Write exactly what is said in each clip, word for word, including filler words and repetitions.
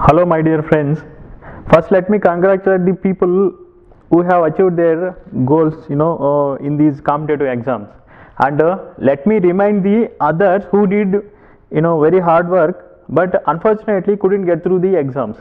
Hello, my dear friends. First, let me congratulate the people who have achieved their goals, you know, uh, in these competitive exams. And uh, let me remind the others who did, you know, very hard work, but unfortunately couldn't get through the exams.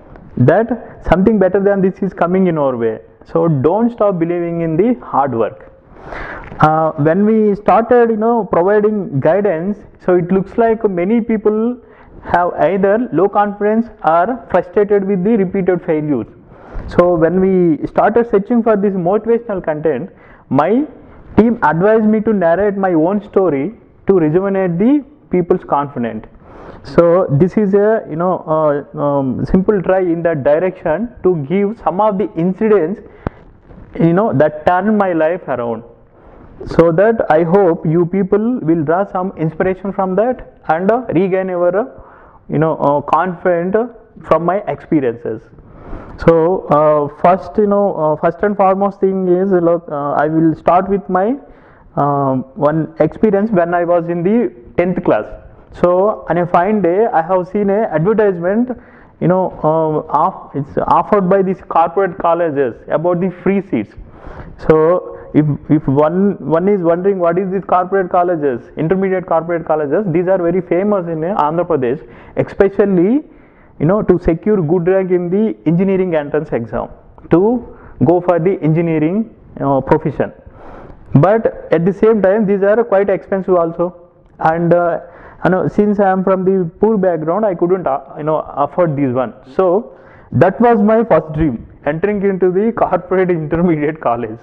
That something better than this is coming in our way. So don't stop believing in the hard work. Uh, when we started, you know, providing guidance, so it looks like many people have either low confidence or frustrated with the repeated failures. So when we started searching for this motivational content, my team advised me to narrate my own story to rejuvenate the people's confidence. So this is a you know uh, um, simple try in that direction to give some of the incidents you know that turned my life around. So that I hope you people will draw some inspiration from that and uh, regain your uh, you know uh, confidence from my experiences. So uh, first you know uh, first and foremost thing is look uh, I will start with my uh, one experience when I was in the tenth class. So on a fine day I have seen a advertisement you know uh, off, it's offered by these corporate colleges about the free seats. So if, if one one is wondering what is these corporate colleges, intermediate corporate colleges, these are very famous in uh, Andhra Pradesh, especially you know to secure good rank in the engineering entrance exam, to go for the engineering uh, profession. But at the same time these are quite expensive also, and uh, you know, since I am from the poor background I couldn't uh, you know afford this one. So that was my first dream, entering into the corporate intermediate college.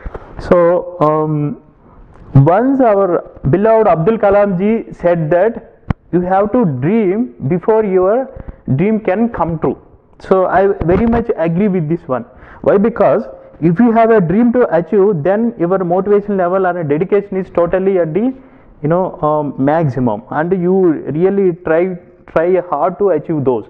So um, once our beloved Abdul Kalam ji said that you have to dream before your dream can come true. So I very much agree with this one. Why? Because if you have a dream to achieve, then your motivation level and dedication is totally at the you know um, maximum, and you really try try hard to achieve those.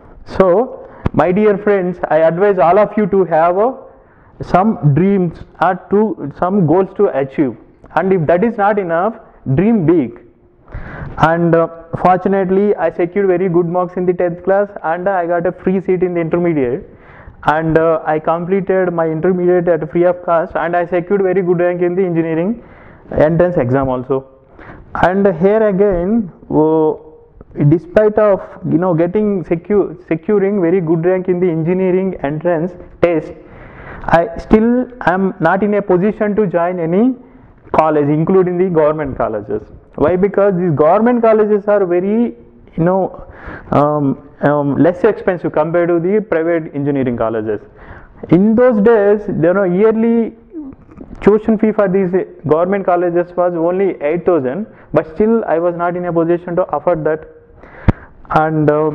So my dear friends, I advise all of you to have a some dreams or to some goals to achieve, and if that is not enough, dream big. And uh, fortunately I secured very good marks in the tenth class, and uh, I got a free seat in the intermediate, and uh, I completed my intermediate at free of cost, and I secured very good rank in the engineering entrance exam also. And here again uh, despite of you know getting secure securing very good rank in the engineering entrance test, I still am not in a position to join any college, including the government colleges. Why? Because these government colleges are very you know um, um, less expensive compared to the private engineering colleges. In those days, you know, yearly tuition fee for these government colleges was only eight thousand, but still I was not in a position to afford that. And uh,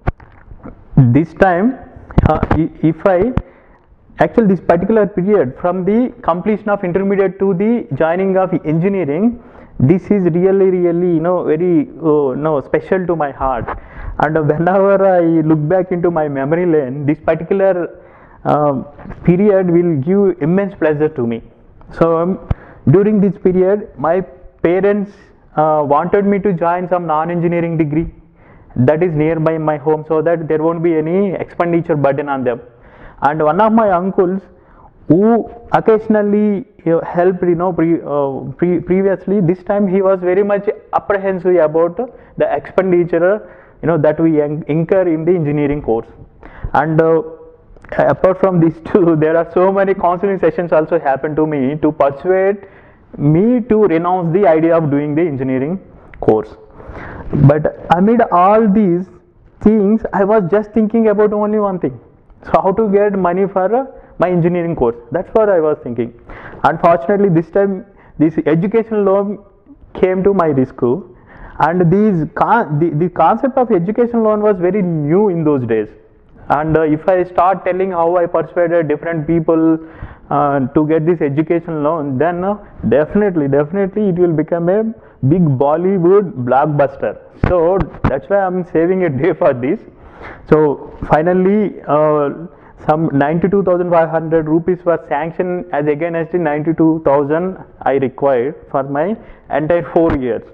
this time, uh, if I actually this particular period from the completion of intermediate to the joining of engineering, this is really really you know very uh, no special to my heart. And whenever I look back into my memory lane, this particular uh, period will give immense pleasure to me. So um, during this period my parents uh, wanted me to join some non-engineering degree that is nearby my home, so that there won't be any expenditure burden on them. And one of my uncles who occasionally you know, helped you know pre, uh, pre previously, this time he was very much apprehensive about the expenditure you know that we incur in the engineering course. And uh, apart from these two, there are so many counseling sessions also happen to me to persuade me to renounce the idea of doing the engineering course. But amid all these things, I was just thinking about only one thing: so how to get money for uh, my engineering course. That's what I was thinking. Unfortunately, this time this education loan came to my rescue, and these con the, the concept of education loan was very new in those days. And uh, if I start telling how I persuaded different people uh, to get this education loan, then uh, definitely definitely it will become a big Bollywood blockbuster. So that's why I'm saving a day for this. So finally uh, some ninety-two thousand five hundred rupees were sanctioned as against the ninety-two thousand I required for my entire four years.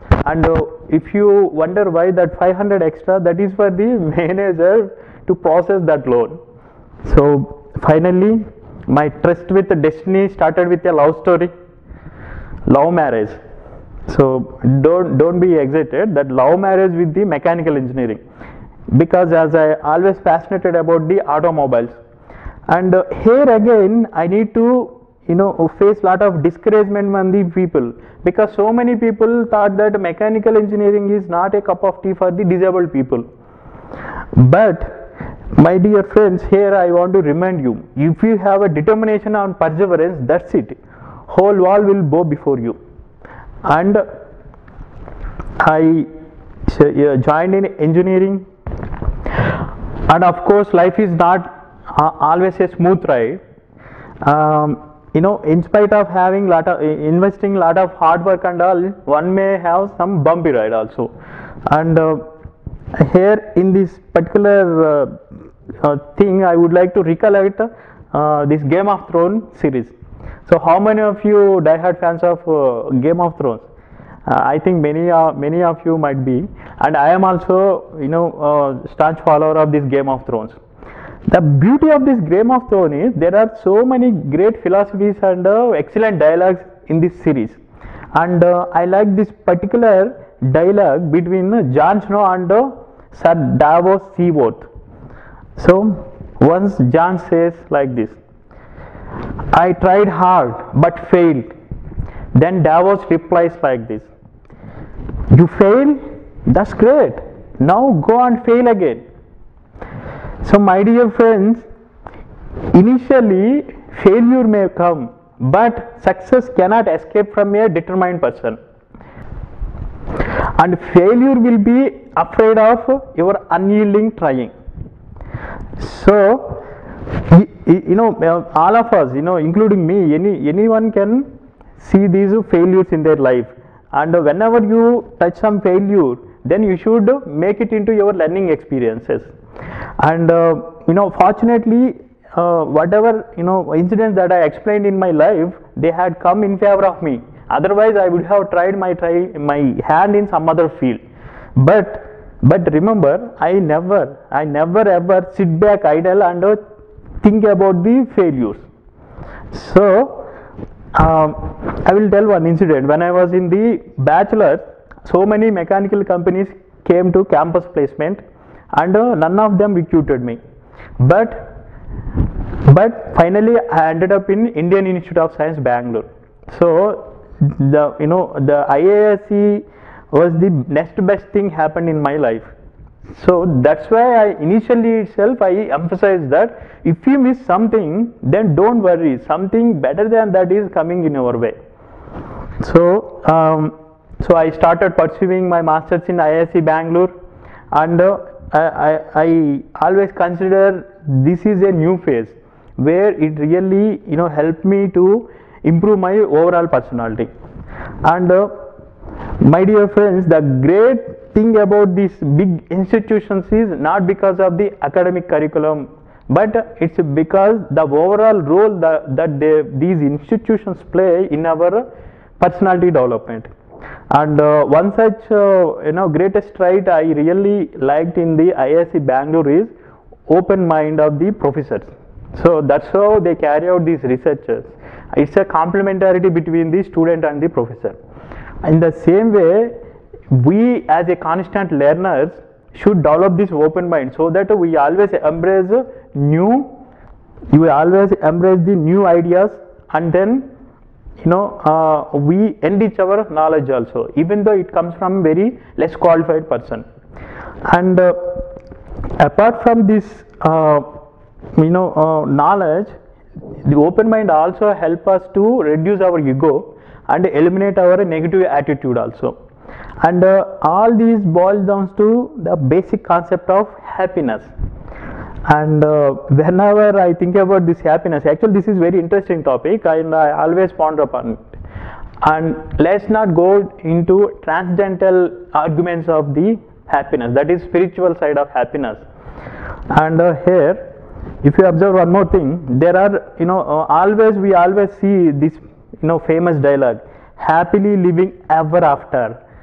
And uh, if you wonder why that five hundred extra, that is for the manager to process that loan. So finally, my trust with the destiny started with a love story, love marriage. So don't don't be excited that love marriage with the mechanical engineering, because as I always passionate about the automobiles, and uh, here again I need to you know face lot of discouragement among the people, because so many people thought that mechanical engineering is not a cup of tea for the disabled people. But my dear friends, here I want to remind you, if you have a determination and perseverance, that's it, whole wall will bow before you. And I uh, joined in engineering, and of course life is not uh, always a smooth ride. Um, you know in spite of having lot of uh, investing lot of hard work and all, one may have some bumpy ride also. And uh, here in this particular uh, uh, thing I would like to recollect uh, this Game of Thrones series. So how many of you die-hard fans of uh, Game of Thrones? uh, I think many uh, many of you might be, and I am also you know uh, staunch follower of this Game of Thrones. The beauty of this Game of Thrones is there are so many great philosophies and uh, excellent dialogues in this series. And uh, I like this particular dialogue between Jon Snow and uh, Sir Davos Seaworth. So once Jon says like this, I tried hard but failed. Then Davos replies like this, you fail? That's great. Now go and fail again. So my dear friends, initially failure may come, but success cannot escape from a determined person. And failure will be afraid of your unyielding trying. So you know all of us, you know including me, any anyone can see these failures in their life, and whenever you touch some failure, then you should make it into your learning experiences. And uh, you know fortunately uh, whatever you know incidents that I explained in my life, they had come in favor of me. Otherwise I would have tried my try my hand in some other field. But but remember, I never I never ever sit back idle and uh, think about the failures. So um, I will tell one incident. When I was in the bachelor, so many mechanical companies came to campus placement, and uh, none of them recruited me. But but finally I ended up in Indian Institute of Science, Bangalore. So the you know the I A S C was the next best thing happened in my life. So that's why I initially itself I emphasized that if you miss something, then don't worry, something better than that is coming in your way. So um, so I started pursuing my masters in I A S C Bangalore, and uh, I, I, I always consider this is a new phase where it really you know helped me to improve my overall personality. And uh, my dear friends, the great thing about these big institutions is not because of the academic curriculum, but it's because the overall role that, that they, these institutions play in our personality development. And uh, one such uh, you know greatest trait I really liked in the I A S C Bangalore is open mind of the professors. So that's how they carry out these researches. It's a complementarity between the student and the professor. In the same way, we as a constant learners should develop this open mind, so that we always embrace new, you always embrace the new ideas, and then you know uh, we enrich our knowledge also, even though it comes from very less qualified person. And uh, apart from this uh, you know uh, knowledge, the open mind also help us to reduce our ego and eliminate our negative attitude also. And uh, all these boils down to the basic concept of happiness. And uh, whenever I think about this happiness, actually this is very interesting topic, and I always ponder upon it. And let's not go into transcendental arguments of the happiness, that is spiritual side of happiness. And uh, here, if you observe one more thing, there are you know uh, always we always see this you know famous dialogue, happily living ever after.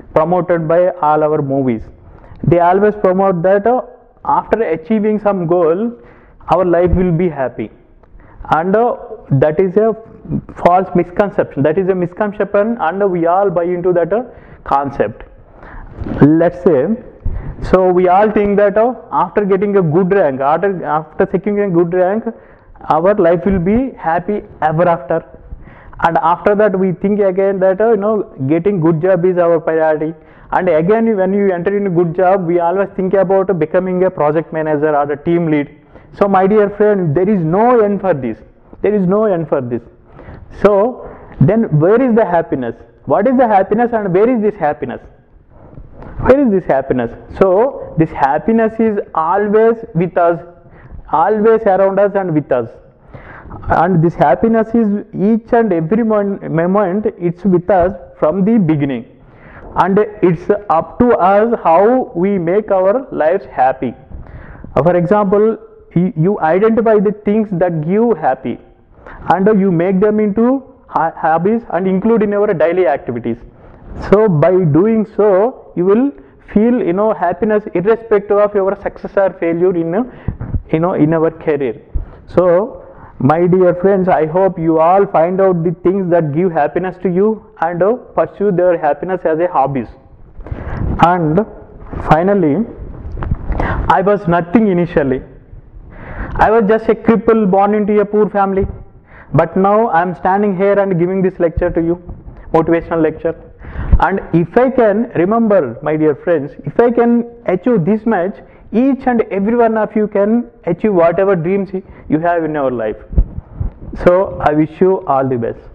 promoted by all our movies. They always promote that uh, after achieving some goal, our life will be happy, and uh, that is a false misconception. That is a misconception, and we all buy into that uh, concept. Let's say, so we all think that uh, after getting a good rank, after after securing a good rank, our life will be happy ever after. And after that, we think again that uh, you know getting good job is our priority. And again, when you enter in a good job, we always think about uh, becoming a project manager or a team lead. So my dear friend, there is no end for this. There is no end for this. So then where is the happiness? What is the happiness, and where is this happiness? Where is this happiness? So this happiness is always with us, always around us and with us. And this happiness is each and every moment, it's with us from the beginning. And it's up to us how we make our lives happy. For example, you identify the things that give happy, and you make them into hobbies and include in your daily activities. So by doing so, you will feel you know happiness irrespective of your success or failure in you know in our career. So my dear friends, I hope you all find out the things that give happiness to you and uh, pursue their happiness as a hobbies. And finally, I was nothing initially. I was just a cripple born into a poor family. But now I am standing here and giving this lecture to you, motivational lecture. And if I can, remember my dear friends, if I can achieve this much, each and every one of you can achieve whatever dreams you have in your life. So I wish you all the best.